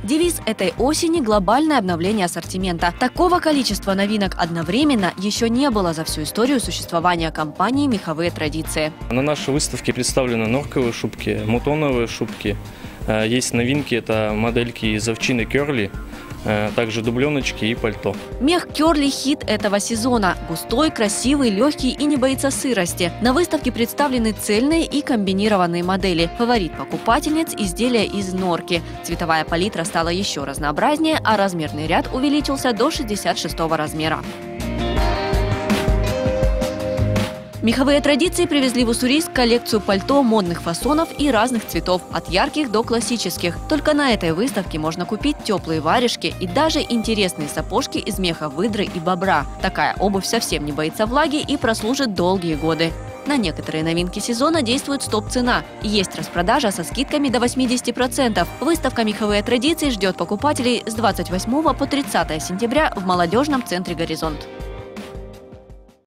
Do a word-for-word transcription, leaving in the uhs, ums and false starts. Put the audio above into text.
Девиз этой осени – глобальное обновление ассортимента. Такого количества новинок одновременно еще не было за всю историю существования компании «Меховые традиции». На нашей выставке представлены норковые шубки, мутоновые шубки. Есть новинки – это модельки из овчины Керли, также дубленочки и пальто. Мех Керли – хит этого сезона. Густой, красивый, легкий и не боится сырости. На выставке представлены цельные и комбинированные модели. Фаворит покупательниц – изделия из норки. Цветовая палитра стала еще разнообразнее, а размерный ряд увеличился до шестьдесят шестого размера. Меховые традиции привезли в Уссурийск коллекцию пальто модных фасонов и разных цветов, от ярких до классических. Только на этой выставке можно купить теплые варежки и даже интересные сапожки из меха выдры и бобра. Такая обувь совсем не боится влаги и прослужит долгие годы. На некоторые новинки сезона действует стоп-цена. Есть распродажа со скидками до восьмидесяти процентов. Выставка «Меховые традиции» ждет покупателей с двадцать восьмого по тридцатое сентября в молодежном центре «Горизонт».